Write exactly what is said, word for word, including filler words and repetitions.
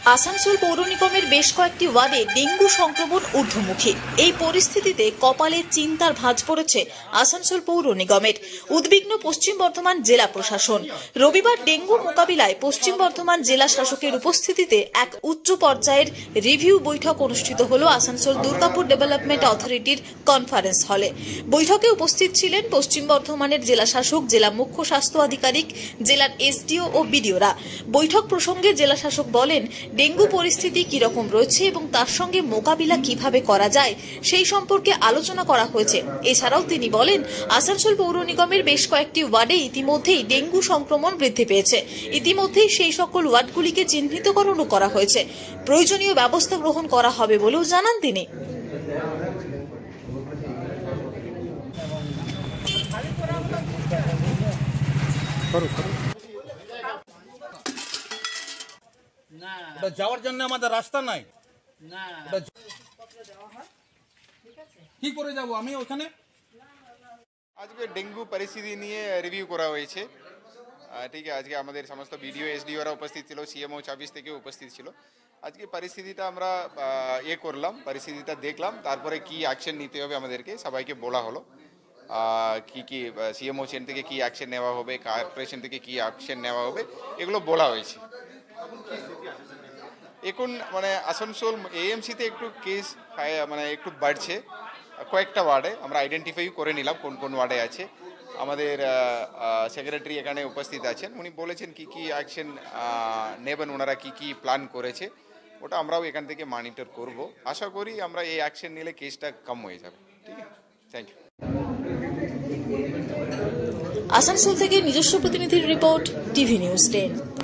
আসানসোল পৌর নিগমের বেশ কয়েকটি ওয়ার্ডে ডেঙ্গু সংক্রমণ ঊর্ধ্বমুখী। এই পরিস্থিতিতে কপালে চিন্তার ভাঁজ পড়েছে আসানসোল পৌর নিগমের। উদ্বিগ্ন পশ্চিম বর্ধমান জেলা প্রশাসন। রবিবার ডেঙ্গু মোকাবিলায় পশ্চিম বর্ধমান জেলা শাসকের উপস্থিতিতে এক উচ্চ পর্যায়ের রিভিউ বৈঠক অনুষ্ঠিত হল আসানসোল দুর্গাপুর ডেভেলপমেন্ট অথরিটির কনফারেন্স হলে। বৈঠকে উপস্থিত ছিলেন পশ্চিম বর্ধমানের জেলা শাসক, জেলা মুখ্য স্বাস্থ্য আধিকারিক, জেলার এসডিও ও বিডিওরা। বৈঠক প্রসঙ্গে জেলা শাসক বলেন, ডেঙ্গু পরিস্থিতি কি রকম রয়েছে এবং তার সঙ্গে মোকাবিলা কিভাবে করা যায় সেই সম্পর্কে আলোচনা করা হয়েছে। এছাড়াও তিনি বলেন, আসানসোল পৌর নিগমের বেশ কয়েকটি ওয়ার্ডে ইতিমধ্যেই ডেঙ্গু সংক্রমণ বৃদ্ধি পেয়েছে। ইতিমধ্যেই সেই সকল ওয়ার্ডগুলিকে চিহ্নিতকরণও করা হয়েছে। প্রয়োজনীয় ব্যবস্থা গ্রহণ করা হবে বলেও জানান তিনি। ওটা যাওয়ার জন্য আমাদের রাস্তা নাই। কি করে যাব আমি ওখানে? আজকে ডেঙ্গু পরিস্থিতি নিয়ে রিভিউ করা হয়েছে। ঠিক আছে, আজকে আমাদের সমস্ত বিডিও এসডিওরা উপস্থিত ছিল, সিএমও ছাব্বিশ থেকে উপস্থিত ছিল। আজকে পরিস্থিতিটা আমরা ইয়ে করলাম, পরিস্থিতিটা দেখলাম, তারপরে কি অ্যাকশন নিতে হবে আমাদেরকে সবাইকে বলা হলো। কি কি সিএমও চেন থেকে কি অ্যাকশন নেওয়া হবে, কর্পোরেশন থেকে কি অ্যাকশন নেওয়া হবে, এগুলো বলা হয়েছে। এখন মানে আসানসোল এএমসিতে একটু কেস মানে একটু বাড়ছে, কয়েকটা ওয়ার্ডে আমরা আইডেন্টিফাই করে নিলাম কোন কোন ওয়ার্ডে আছে। আমাদের সেক্রেটারি এখানে উপস্থিত আছেন, উনি বলেছেন কি কি অ্যাকশন নেবেন, ওনারা কি কি প্ল্যান করেছে, ওটা আমরাও এখান থেকে মনিটর করব। আশা করি আমরা এই অ্যাকশন নিলে কেসটা কম হয়ে যাবে। ঠিক আছে, থ্যাংক ইউ। আসানসোল থেকে নিজস্ব প্রতিনিধির রিপোর্ট, টিভি নিউজ টেন।